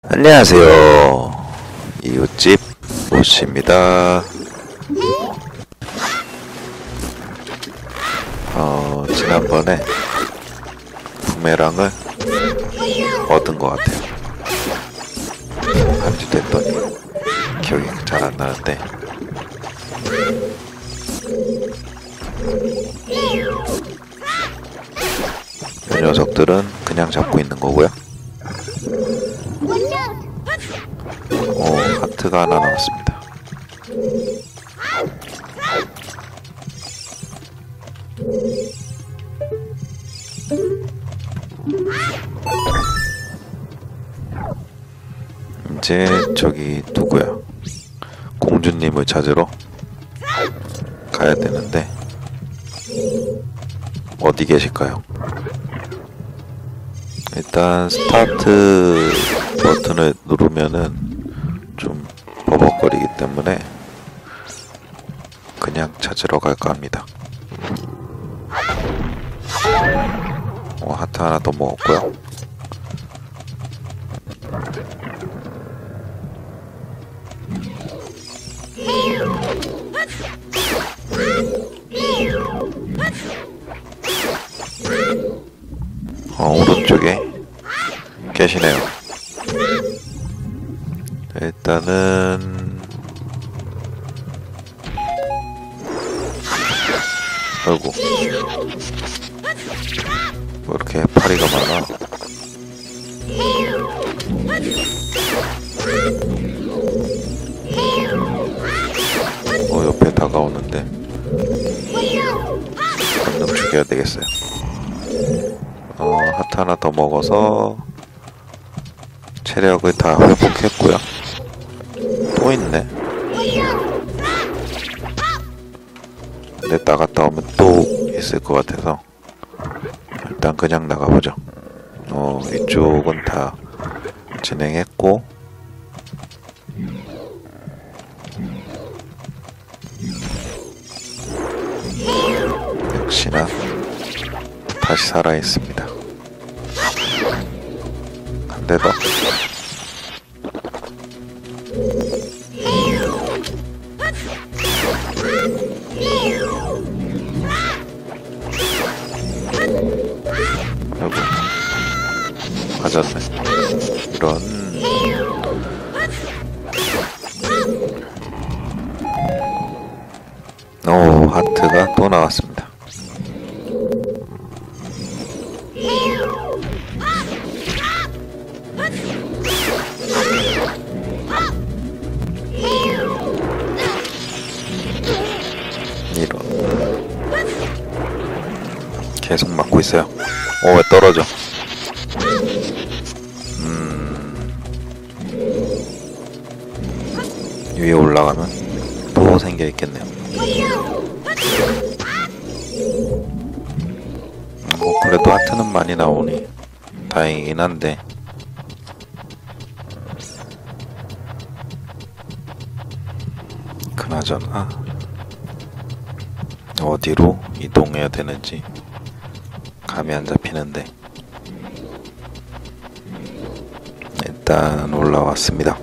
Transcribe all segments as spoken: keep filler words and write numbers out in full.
안녕하세요. 이웃집 모씨입니다. 어, 지난번에 부메랑을 얻은 것 같아요. 한 주 됐더니 기억이 잘 안 나는데 이 녀석들은 그냥 잡고 있는 거고요. 오, 하트가 하나 나왔습니다. 이제 저기 누구야? 공주님을 찾으러 가야 되는데 어디 계실까요? 일단 스타트 버튼을 누르면은 좀 버벅거리기 때문에 그냥 찾으러 갈까 합니다. 어, 하트 하나 더 먹었고요. 어, 오른쪽에 계시네요. 일단은 아이고 뭐 이렇게 파리가 많아. 어, 옆에 다가오는데 얼른 죽여야 되겠어요. 어, 하트 하나 더 먹어서 체력을 다 회복했고요. 또 있네. 근데 나갔다 오면 또 있을 것 같아서 일단 그냥 나가보죠. 어, 이쪽은 다 진행했고 역시나 다시 살아있습니다. 한 대 더. 아이고 맞았네. 이런. 오, 하트가 또 나왔습니다. 이런. 계속 맞고 있어요. 오, 왜 떨어져? 음. 위에 올라가면 또 생겨 있겠네요. 뭐 그래도 하트는 많이 나오니 다행이긴 한데 그나저나 어디로 이동해야 되는지 감이 안 잡히는데 일단 올라왔습니다.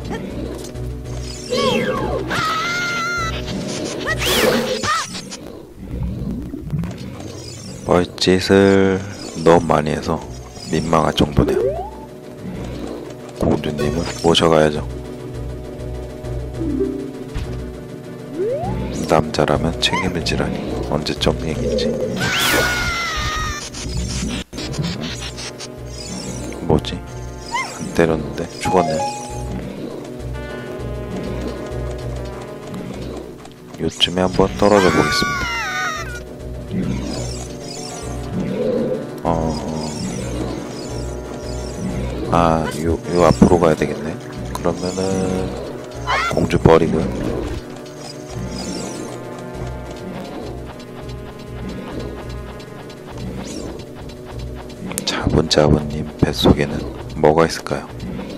벌짓을 너무 많이 해서 민망할 정도네요. 공주님을 모셔가야죠. 남자라면 책임을 지라니 언제적 얘기인지. 뭐지? 안 때렸는데 죽었네. 요쯤에 한번 떨어져 보겠습니다. 어... 아, 요, 요 앞으로 가야 되겠네. 그러면은 공주 버리고 자분자분님 뱃속에는 뭐가 있을까요?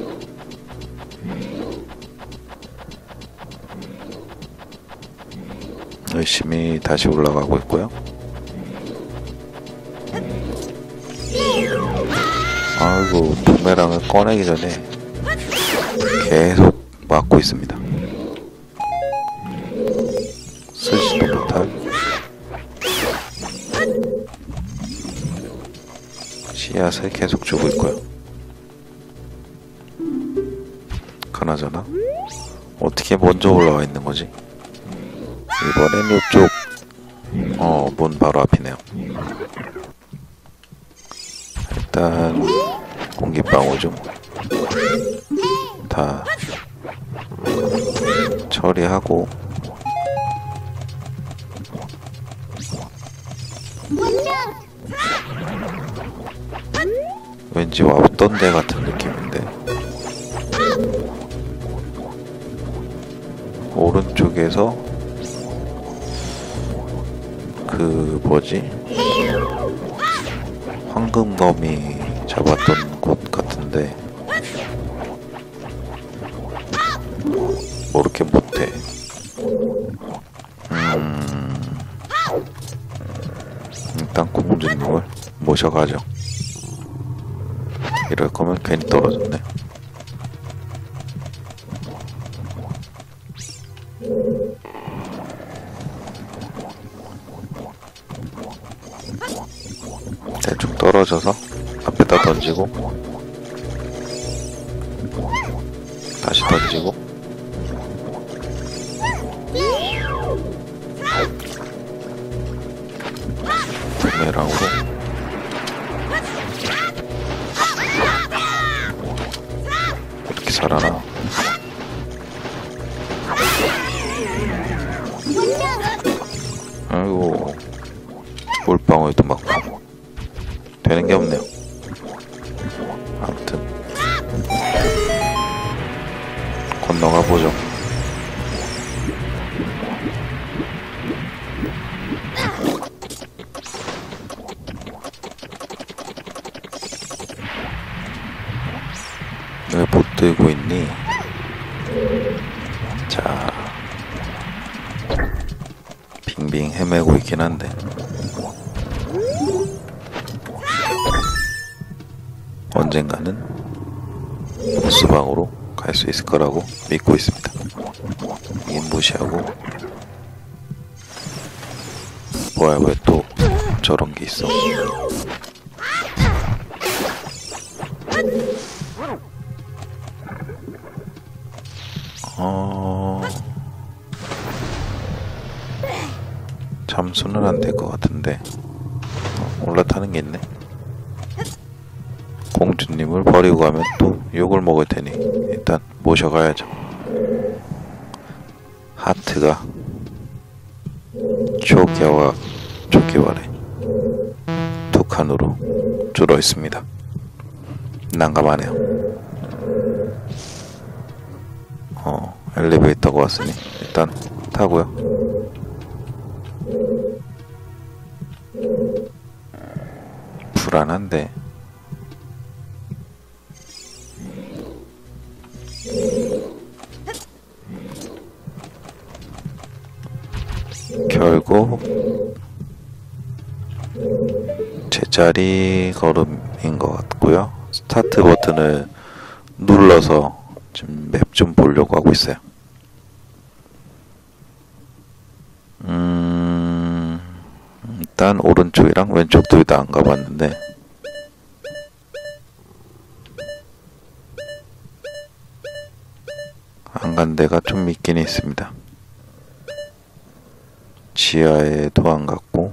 열심히 다시 올라가고 있고요. 아이고, 부메랑을 꺼내기 전에 계속 막고 있습니다. 쓰지도 못할 씨앗을 계속 주고 있고요. 그나저나 어떻게 먼저 올라와 있는 거지? 이번엔 이쪽 어, 문 바로 앞이네요. 일단 공기방울 좀 다 처리하고 왠지 왔던 데 같은 느낌인데 오른쪽에서 그 뭐지? 황금검이 잡았던 곳 같은데 뭐 이렇게 못해. 음... 일단 공주님을 모셔가죠. 이럴 거면 괜히 떨어졌네. 대충 떨어져서 앞에다 던지고 다시 던지고 부메랑으로 이렇게 살아나. 아이고 물방울도 맞고 되는 게 없네요. 아무튼 건너가 보죠. 왜 못 들고 있니? 자, 빙빙 헤매고 있긴 한데 언젠가는 보스방으로 갈 수 있을 거라고 믿고 있습니다. 이 무시하고 뭐야, 왜 또 저런 게 있어? 어... 잠수는 안 될 것 같은데 어, 올라타는 게 있네. 공주님을 버리고 가면 또 욕을 먹을 테니 일단 모셔가야죠. 하트가 조개와 조개와래 두 칸으로 줄어 있습니다. 난감하네요. 어, 엘리베이터가 왔으니 일단 타고요. 불안한데 결국 제자리 걸음인 것 같고요. 스타트 버튼을 눌러서 지금 맵 좀 보려고 하고 있어요. 음... 일단 오른쪽이랑 왼쪽 둘 다 안 가봤는데 안 간 데가 좀 있긴 있습니다. 지하에도 안 갔고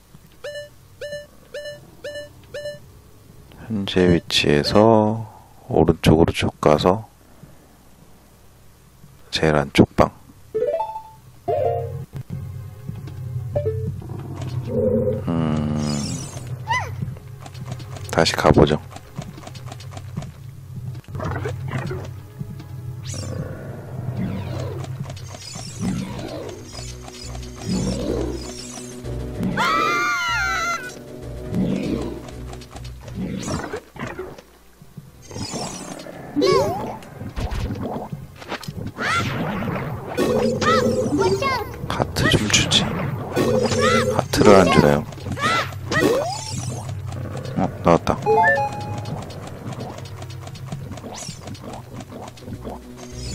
현재 위치에서 오른쪽으로 쭉 가서 제일 안쪽 방 음... 다시 가보죠. 하트 좀 주지. 하트를 안 주네요. 어, 나왔다.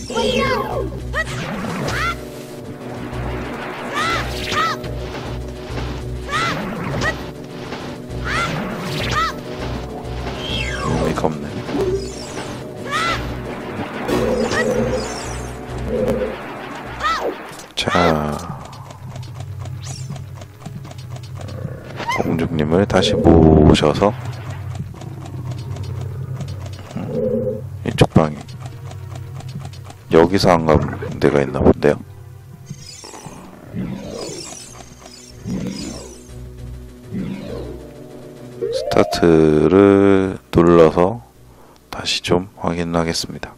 의미가 없네. 자, 공주님을 다시 모셔서 음, 이쪽 방에 여기서 안 가본 데가 있나 본데요. 스타트를 눌러서 다시 좀 확인하겠습니다.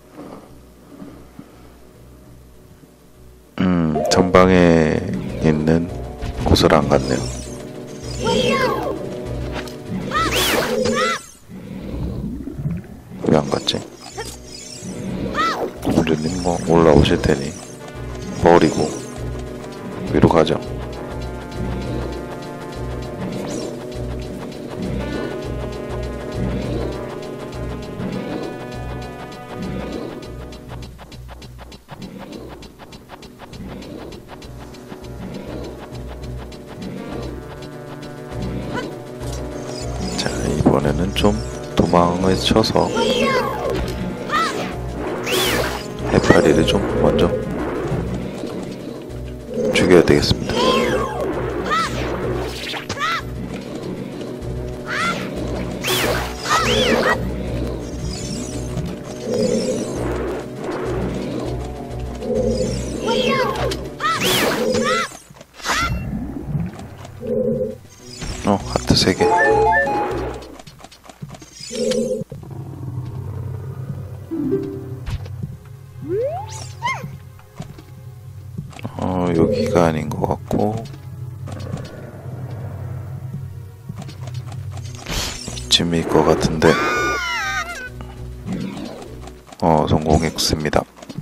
음, 전방에 있는 곳을 안 갔네요. 왜 안 갔지? 공주님 뭐 올라오실 테니 버리고 위로 가죠. 자, 이번에는 좀 도망을 쳐서 해파리를 좀 먼저 죽여야 되겠습니다. 어, 하트 세 개. 어, 여기가 아닌 것 같고 이쯤일 것 같은데. 어, 성공했습니다.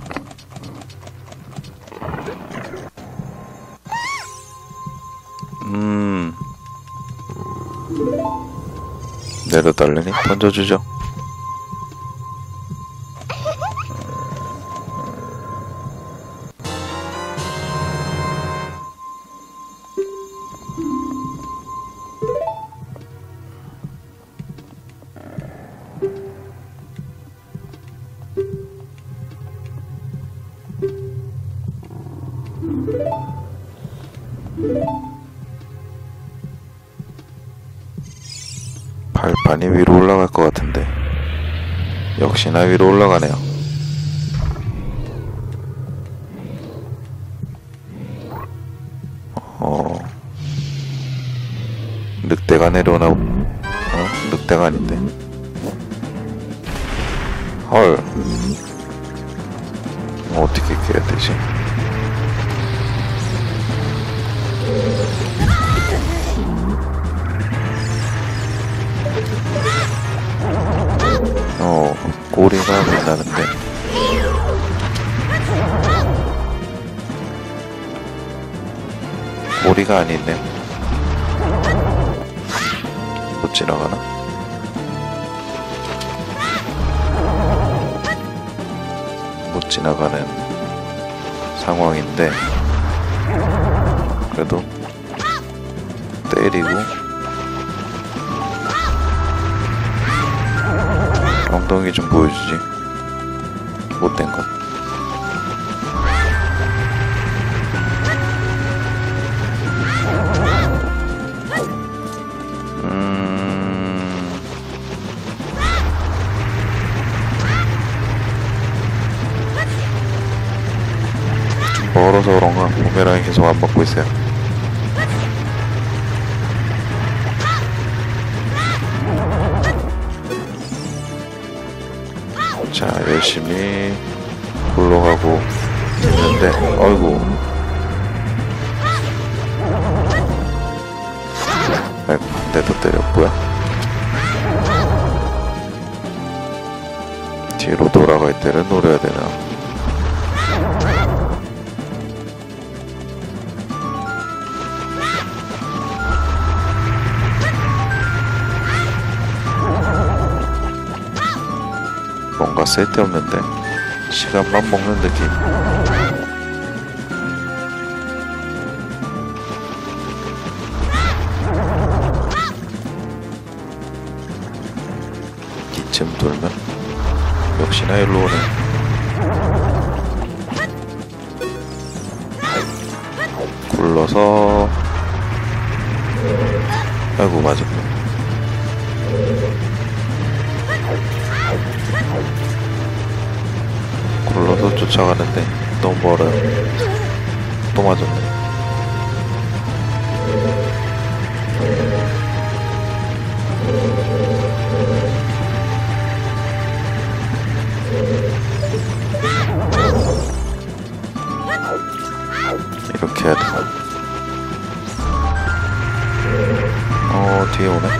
음, 내려달라니 던져주죠. 발판이 위로 올라갈 것 같은데 역시나 위로 올라가네요. 어, 늑대가 내려오나? 어? 늑대가 아닌데. 헐, 어떻게 깨야 되지? 어, 꼬리가 빛나는데. 꼬리가 아니네. 못 지나가나? 못 지나가는 상황인데, 그래도 때리고 엉덩이 좀 보여주지. 못된 거. 음... 좀 멀어서 그런가 부메랑이 계속 안 맞고 있어요. 자, 열심히 굴러가고 있는데, 어이구. 아이고, 한 대 더 때렸고요. 뒤로 돌아갈 때를 노려야 되나. 뭔가 쓸데없는데. 시간만 먹는 느낌. 이쯤 돌면 역시나 일로 오네. 굴러서 아이고 맞았네. 굴러서 쫓아가는데 너무 멀어요. 또 맞았네. 이렇게 해야 돼. 어, 뒤에 오네.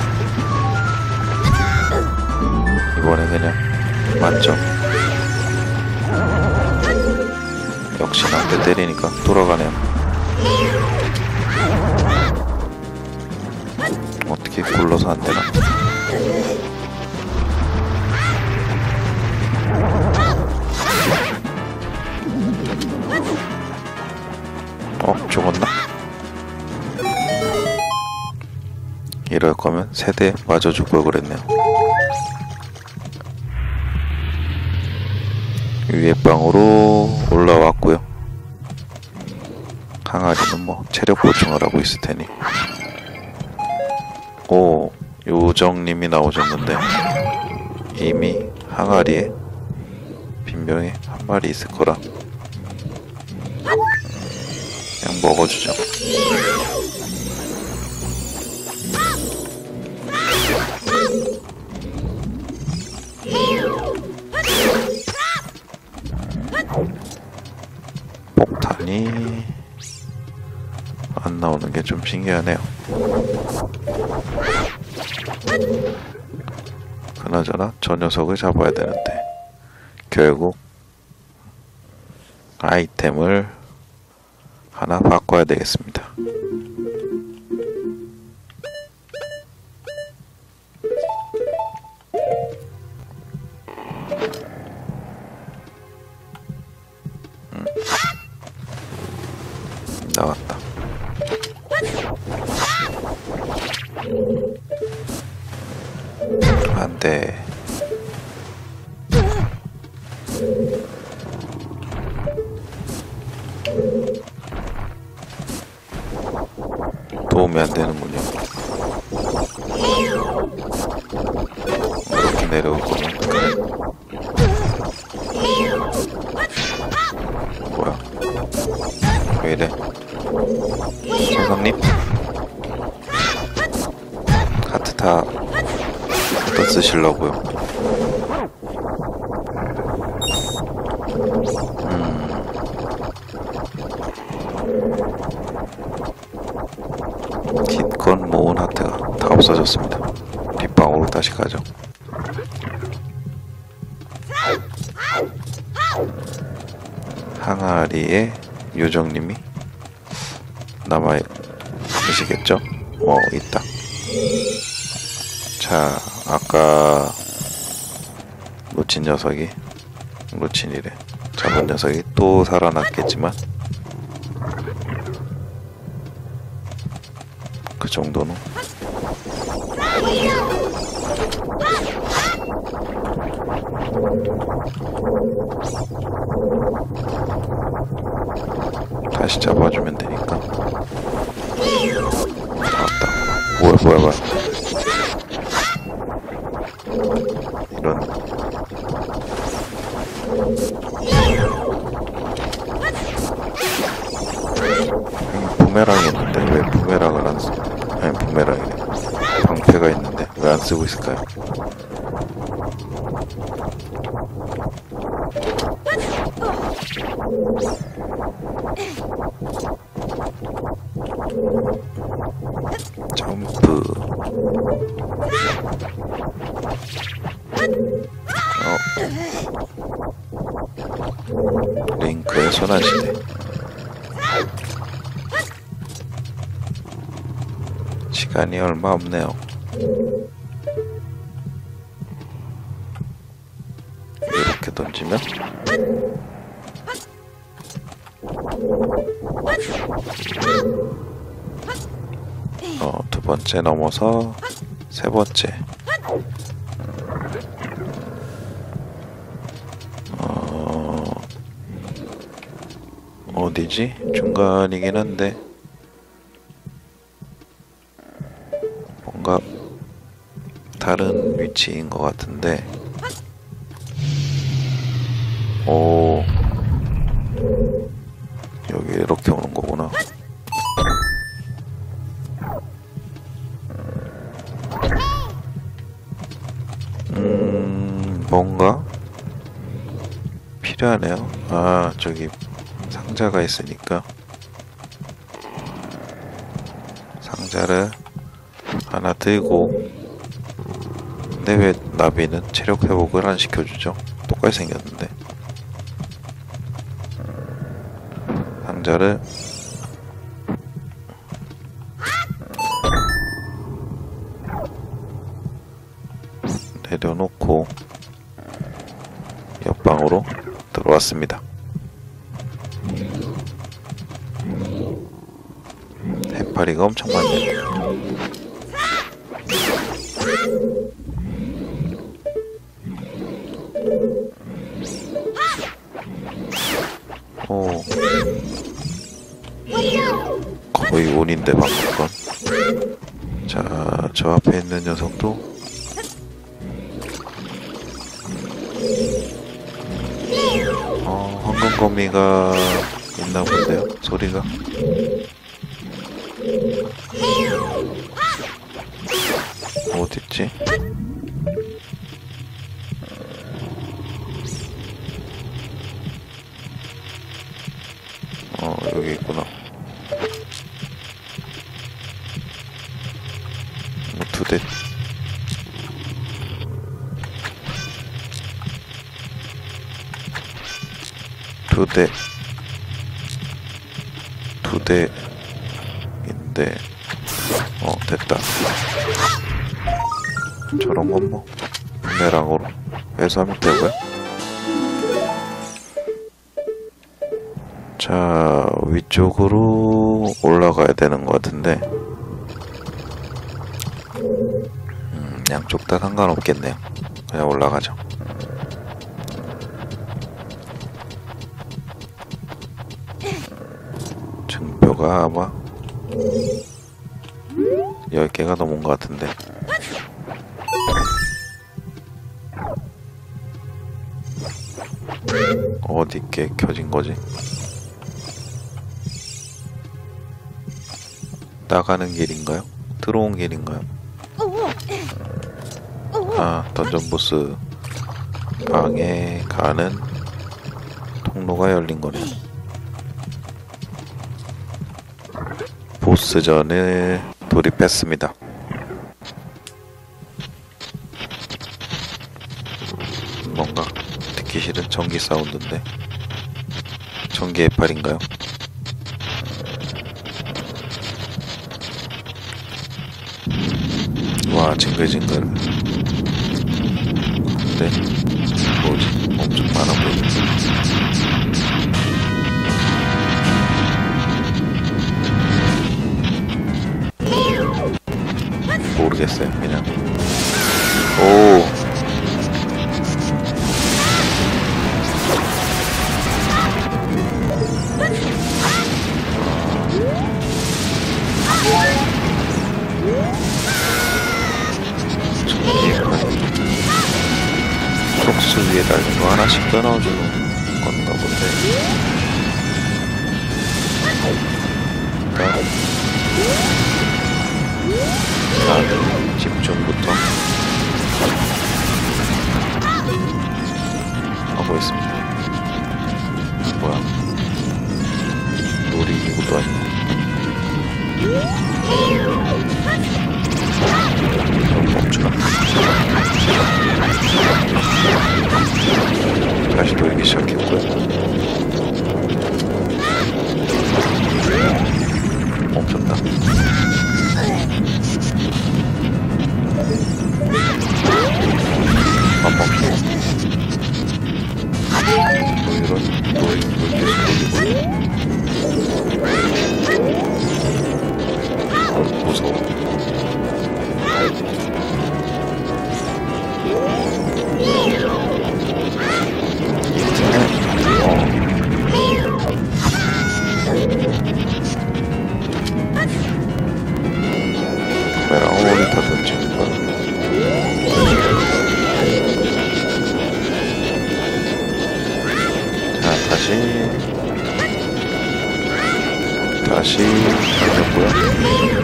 이번에 그냥 만점. 역시나 한 대 때리니까 돌아가네요. 어떻게 굴러서 안 되나? 어, 죽었나? 이럴 거면 세대 맞아 줄 걸 그랬네요. 위에 방으로 올라왔고요. 항아리는 뭐 체력 보충을 하고 있을 테니. 오, 요정님이 나오셨는데 이미 항아리에 빈병에 한 마리 있을 거라 그냥 먹어주죠. 폭탄이 안 나오는 게 좀 신기하네요. 그나저나 저 녀석을 잡아야 되는데 결국 아이템을 하나 바꿔야 되겠습니다. 음. 나왔다. 안 돼. 도움이 안 되는군요. 이렇게 내려올 거면 그래. 뭐야? 왜 이래? 선생님? 하트 다 또 쓰시려고요. 음. 기껏 모은 하트가 다 없어졌습니다. 빗방울로 다시 가죠. 항아리에 요정님이 남아 계시겠죠? 어, 있다. 자, 아까 놓친 녀석이, 놓친이래. 잡은 녀석이 또 살아났겠지만 그 정도는 다시 잡아주면 되니까. 나왔다. 뭐야 뭐야 뭐야. 이런. 부메랑이 있는데 왜 부메랑을 안 써? 아니 부메랑이네. 방패가 있는데 왜 안 쓰고 있을까요? 점프. 어. 링크의 소나시대. 시간이 얼마 없네요. 이렇게 던지면 어, 두 번째 넘어서 세 번째. 어, 어디지? 중간이긴 한데 뭔가 다른 위치인 것 같은데. 오, 여기 이렇게 오는 거구나. 음, 뭔가 필요하네요. 아, 저기 상자가 있으니까 상자를 하나 들고. 근데 왜 나비는 체력 회복을 안 시켜주죠? 똑같이 생겼는데. 상자를 내려놓고 옆방으로 들어왔습니다. 해파리가 엄청 많네요. 오, 거의 온인데 방금 건. 자, 저 앞에 있는 녀석도 어, 황금거미가 있나 본데요, 소리가. 어딨지? 어, 여기 있구나. 뭐 두 대. 두 대. 두 대인데. 어, 됐다. 저런 건 뭐 부메랑으로 회수하면 되고요. 자, 위쪽으로 올라가야 되는 것 같은데, 음, 양쪽 다 상관없겠네요. 그냥 올라가죠. 증표가 아마 열 개가 넘은 것 같은데. 어디께 켜진 거지? 나가는 길인가요? 들어온 길인가요? 아, 던전 보스 방에 가는 통로가 열린 거네요. 보스전에 돌입했습니다. 뭔가 듣기 싫은 전기 사운드인데, 전기 해파리인가요? 와, 징글징글. 근데 뭐지? 엄청 많아 보이는데. 모르겠어요, 그냥. 오, 속수 위에 달린 거 하나씩 끊어주는 건가 본데. 일단 집중부터 하고 있습니다. 뭐야, 놀이기구도 아니고. 멈추나. 다시 돌기 시작했고요. 멈췄다. 안 멈추고. 이건 또 이렇게 소리고. 어, 무서워. 카메라 어디다 던지는 거야? 자, 다시 다시 던졌고요.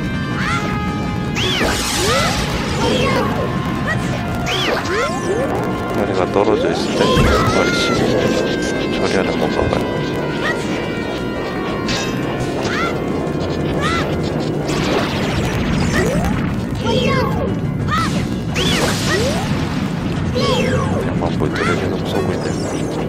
다리가 떨어져 있을 때 머리씨 처리하는 건가 봐요. 백만 볼트를 계속 쏘고 있네요.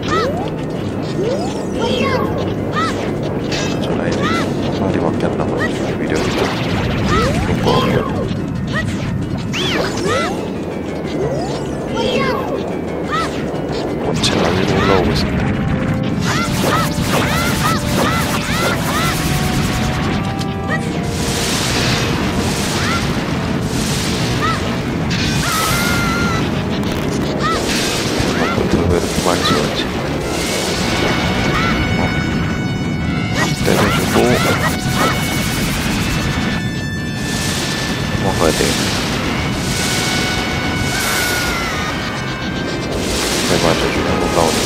전화 이제 한 마리밖에 안 남았는데 위력이 좀 높고 원체 날리고 올라오고 있습니다. 왜 이렇게 많이 쏘았지? 때려주고 도망가야 되겠네. 배 맞아주면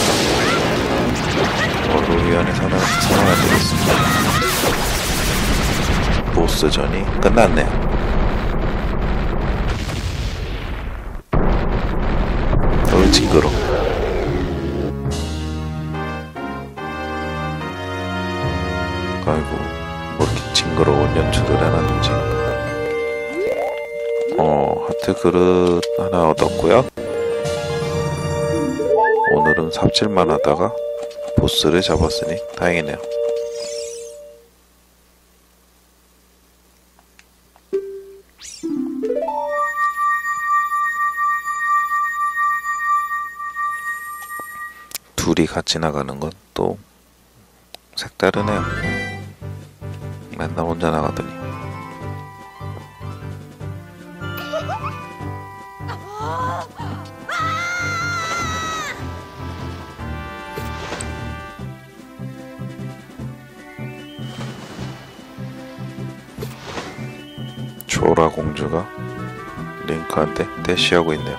올라오니까 어루위원에 살아야 되겠습니다. 보스전이 끝났네요. 너무 징그러. 아이고, 뭐 이렇게 징그러운 연출을 해놨는지. 어, 하트 그릇 하나 얻었고요. 오늘은 삽질만 하다가 보스를 잡았으니 다행이네요. 둘이 같이 나가는 건 또 색다르네요. 맨날 혼자 나가더니. 조라 공주가 링크한테 대시하고 있네요.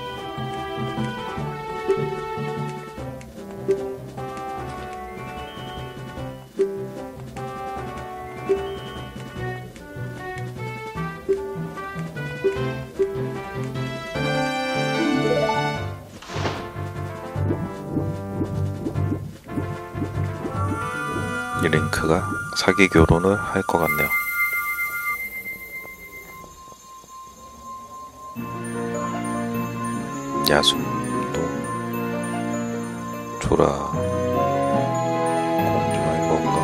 이 링크가 사기 결혼을 할 것 같네요. 야숨도 조라 공주의 뭔가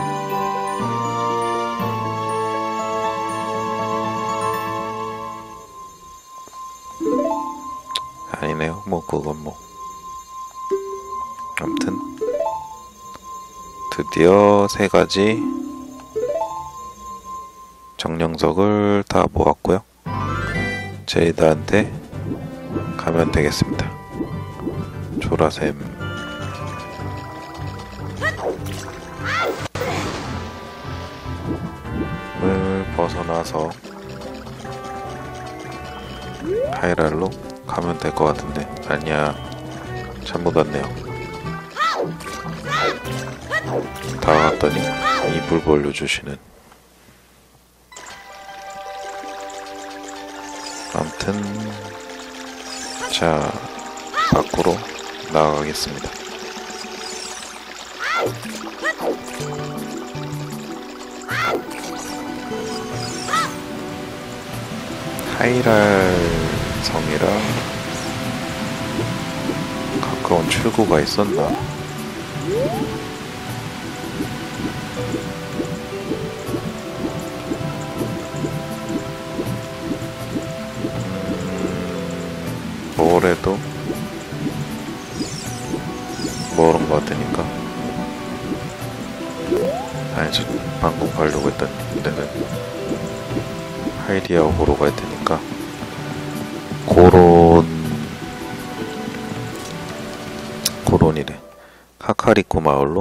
아니네요. 뭐 그건 뭐 아무튼 드디어 세 가지 정령석을 다 모았고요. 제이다한테 가면 되겠습니다. 조라샘을 벗어나서 하이랄로 가면 될 것 같은데 아니야, 잘못 왔네요. 다가갔더니 이불 벌려주시는. 아무튼 자, 밖으로 나가겠습니다. 하이랄 성이라 가까운 출구가 있었나? 뭐래도 멀은 것 같으니까 아니, 저 방금 가려고 했던 데는 하이리아호로 갈 테니까 고론 고론이래. 카카리코 마을로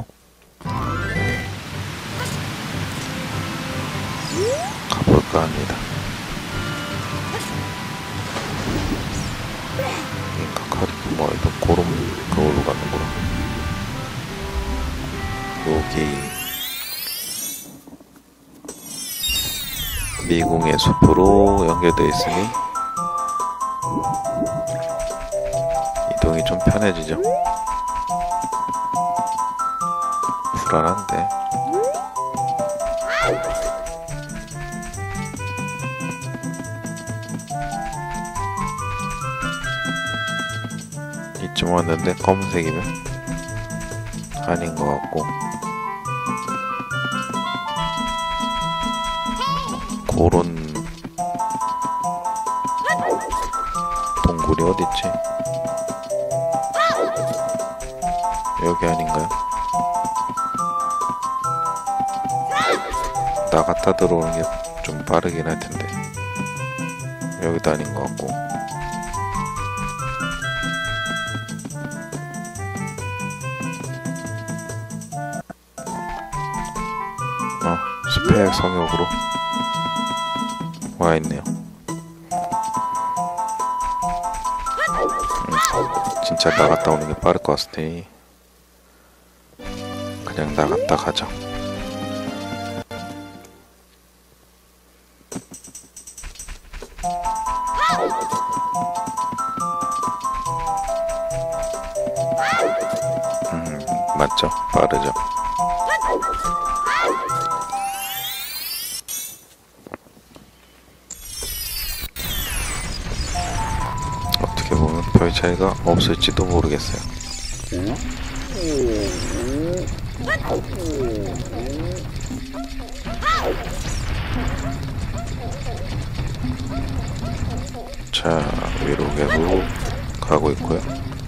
가볼까 합니다. 이 카카리코 마을도 고론 그걸로 가는구나. 여기 미궁의 숲으로 연결되어 있으니 이동이 좀 편해지죠. 불안한데. 이쯤 왔는데 검은색이면 아닌 것 같고. 고론 동굴이 어딨지? 여기 아닌가요? 나갔다 들어오는 게 좀 빠르긴 할 텐데. 여기도 아닌 것 같고. 어, 스페액 성역으로 와 있네요. 음, 진짜 나갔다 오는 게 빠를 것 같으니 그냥 나갔다 가죠. 음, 맞죠? 빠르죠? 어떻게 보면 별 차이가 없을지도 모르겠어요. 자, 위로 계속 가고 있고요.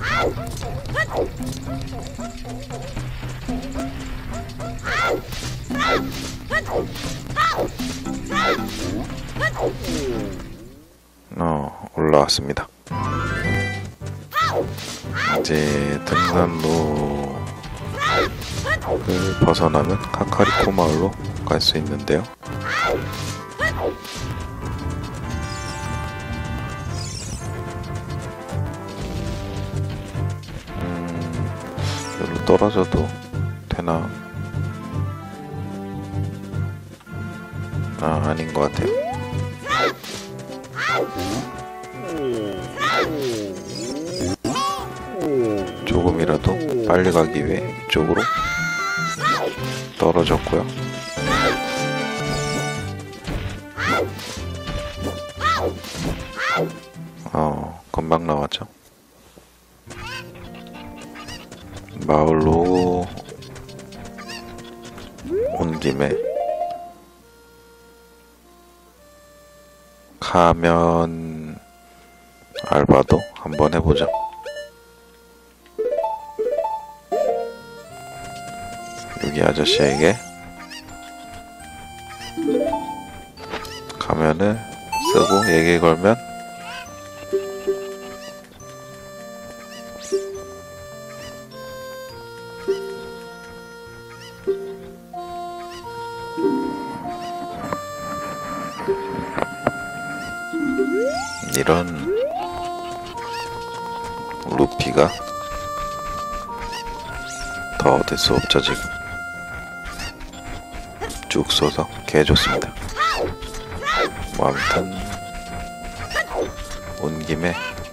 어, 올라왔습니다. 이제 등산로를 벗어나면 카카리코 마을로 갈 수 있는데요. 음, 여기로 떨어져도 되나? 아, 아닌 것 같아요. 조금이라도 빨리 가기 위해 이쪽으로 떨어졌고요. 어, 금방 나왔죠. 마을로 온 김에 가면 알바도 한번 해보자. 여기 아저씨에게 가면을 쓰고 얘기 걸면 이런 루피가 더 얻을 수 없죠. 지금 쭉 쏘서 개 좋습니다. 뭐 아무튼 온 김에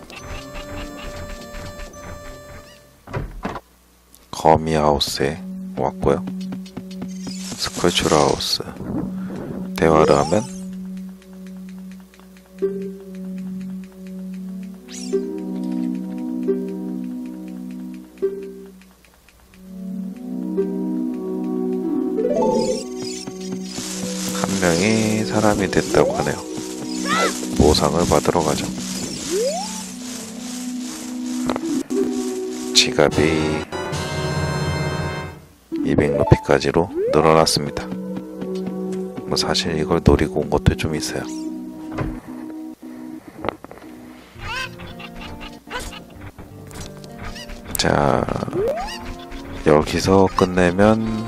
거미하우스에 왔고요. 스컬처하우스 대화를 하면 한 명이 사람이 됐다고 하네요. 보상을 받으러 가죠. 지갑이 이백 루피까지로 늘어났습니다. 뭐 사실 이걸 노리고 온 것도 좀 있어요. 자, 여기서 끝내면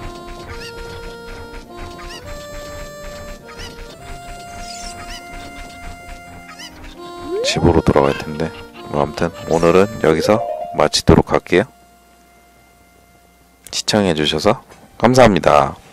집으로 돌아갈 텐데, 뭐 아무튼 오늘은 여기서 마치도록 할게요. 시청해주셔서 감사합니다.